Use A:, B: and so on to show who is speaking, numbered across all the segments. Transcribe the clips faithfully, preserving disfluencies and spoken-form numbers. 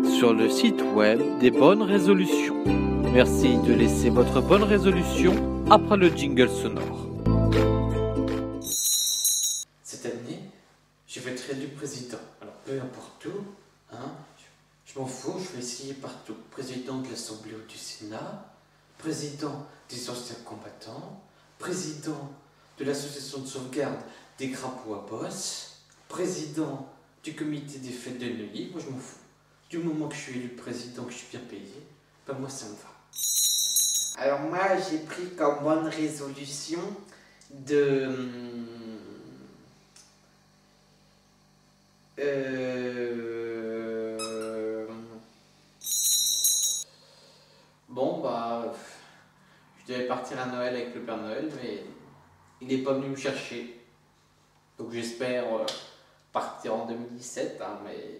A: sur le site web des bonnes résolutions. Merci de laisser votre bonne résolution après le jingle sonore.
B: Cette année, je vais être élu président. Alors peu importe où, hein, je, je m'en fous, je vais essayer partout. Président de l'Assemblée ou du Sénat, président des anciens combattants, président de l'association de sauvegarde des crapauds à bosse, président du comité des fêtes de Neuilly. Moi je m'en fous. Du moment que je suis élu président, que je suis bien payé, ben moi ça me va. Alors moi j'ai pris comme bonne résolution de... Euh... Bon bah... Je devais partir à Noël avec le Père Noël, mais il n'est pas venu me chercher. Donc j'espère euh, partir en deux mille dix-sept, hein, mais...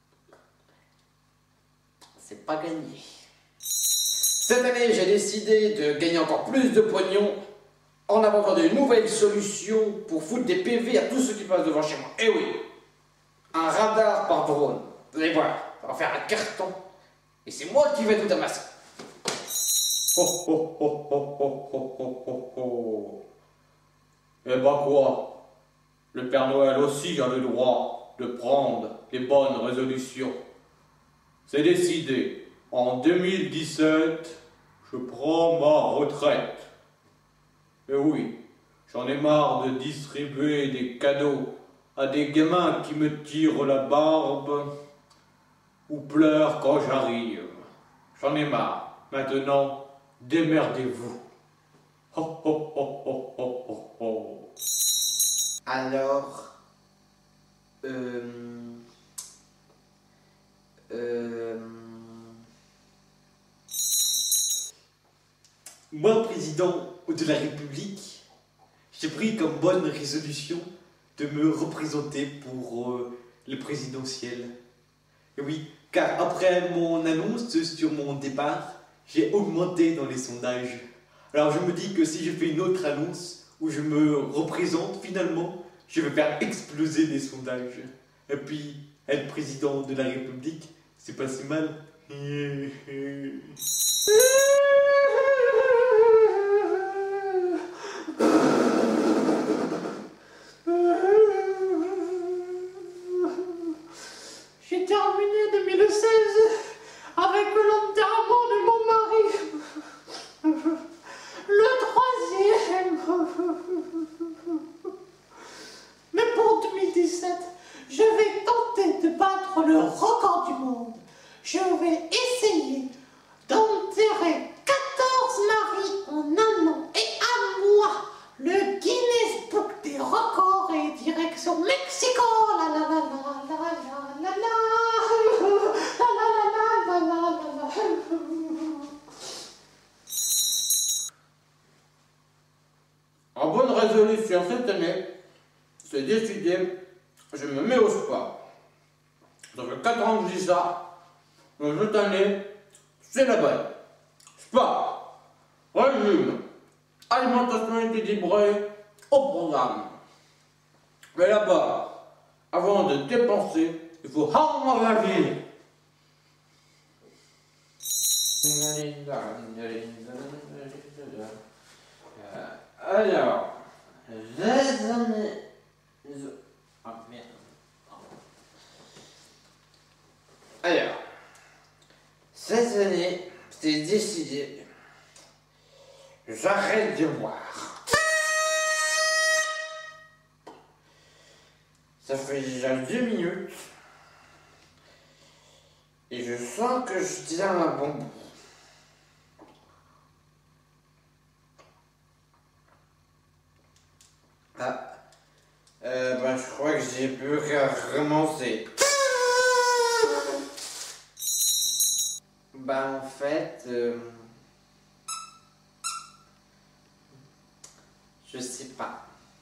B: c'est pas gagné. Cette année, j'ai décidé de gagner encore plus de pognon en inventant de nouvelles solutions pour foutre des P V à tous ceux qui passent devant chez moi. Eh oui, un radar par drone. Vous allez voir, ça va faire un carton. Et c'est moi qui vais tout amasser. Oh oh oh oh oh oh oh oh oh. Eh ben quoi? Le Père Noël aussi a le droit de prendre les bonnes résolutions. C'est décidé. En deux mille dix-sept, je prends ma retraite. Et oui, j'en ai marre de distribuer des cadeaux à des gamins qui me tirent la barbe ou pleurent quand j'arrive. J'en ai marre. Maintenant, démerdez-vous. Oh, oh, oh, oh, oh, oh, oh. Alors, euh... Euh... Moi, président de la République, j'ai pris comme bonne résolution de me représenter pour euh, le présidentiel. Et oui, car après mon annonce sur mon départ, j'ai augmenté dans les sondages. Alors je me dis que si je fais une autre annonce où je me représente, finalement, je vais faire exploser les sondages. Et puis, être président de la République, c'est pas si mal. J'ai terminé deux mille seize avec l'enterrement de mon mari. Le troisième. Mais pour deux mille dix-sept, je vais tenter de battre le record du monde. Je vais essayer d'enterrer quatorze maris en un an. Et à moi, le Guinness Book des records et direction Mexico. La la la la la la la la la la la la la. En bonne résolution cette année, c'est décidé, je me mets au sport. Ça fait quatre ans que je dis ça. Donc cette année, c'est la bonne. Sport, régime, alimentation équilibrée au programme. Mais là-bas, avant de dépenser, il faut rendre la vie. Alors, les années... Ah merde. Alors, cette année, c'est décidé. J'arrête de boire. Ça fait déjà deux minutes. Et je sens que je tiens un bon bout. Ah. Euh, ben, je crois que j'ai plus qu'à recommencer. Ben, en fait... Euh, je sais pas.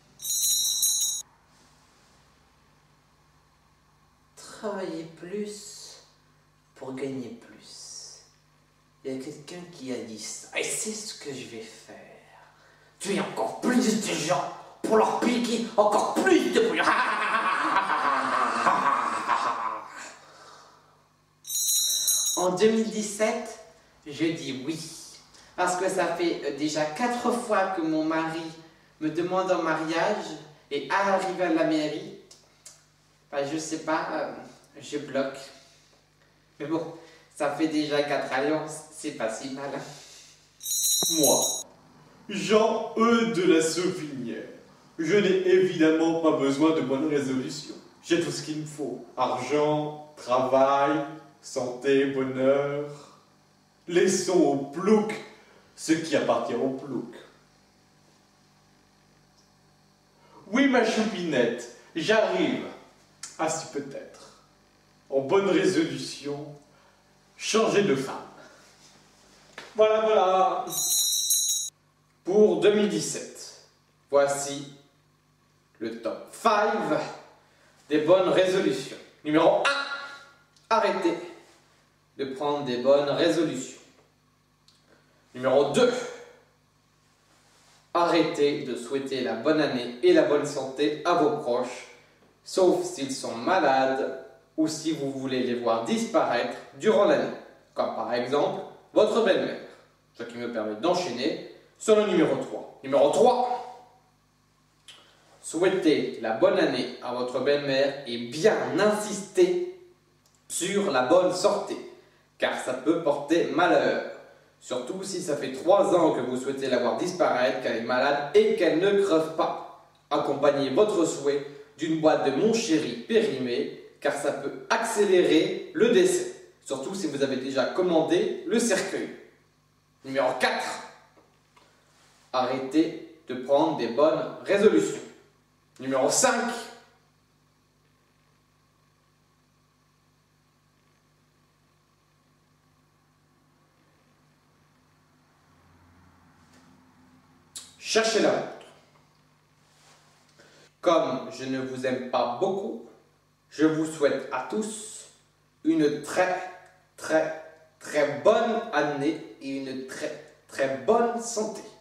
B: Travailler plus pour gagner plus. Il y a quelqu'un qui a dit ça. Et c'est ce que je vais faire. Tuer encore plus de gens pour leur piquer encore plus de bruit. deux mille dix-sept, je dis oui. Parce que ça fait déjà quatre fois que mon mari me demande en mariage et à arriver à la mairie, bah, je sais pas, euh, je bloque. Mais bon, ça fait déjà quatre alliances, c'est pas si mal.
C: Moi, Jean E de la Sauvinière, je n'ai évidemment pas besoin de bonnes résolutions. J'ai tout ce qu'il me faut. Argent, travail, santé, bonheur. Laissons au plouc ce qui appartient au plouc. Oui, ma choupinette, j'arrive. Ah si, peut-être. En bonne résolution, changer de femme. Voilà, voilà.
B: Pour deux mille dix-sept, voici le top cinq des bonnes résolutions. Numéro un, arrêtez de prendre des bonnes résolutions. Numéro deux, arrêtez de souhaiter la bonne année et la bonne santé à vos proches, sauf s'ils sont malades ou si vous voulez les voir disparaître durant l'année, comme par exemple votre belle-mère. Ce qui me permet d'enchaîner sur le numéro trois. Numéro trois, souhaitez la bonne année à votre belle-mère et bien insister sur la bonne santé, car ça peut porter malheur. Surtout si ça fait trois ans que vous souhaitez la voir disparaître, qu'elle est malade et qu'elle ne creve pas. Accompagnez votre souhait d'une boîte de Mon Chéri périmée, car ça peut accélérer le décès. Surtout si vous avez déjà commandé le cercueil. Numéro quatre. Arrêtez de prendre des bonnes résolutions. Numéro cinq. Cherchez la montre. Comme je ne vous aime pas beaucoup, je vous souhaite à tous une très, très, très bonne année et une très, très bonne santé.